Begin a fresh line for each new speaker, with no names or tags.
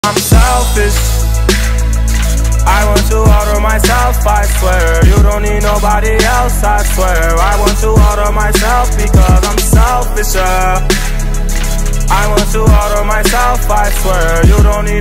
I'm selfish. I want to order myself, I swear. You don't need nobody else, I swear. I want to order myself because I'm selfish, I want to order myself, I swear. You don't need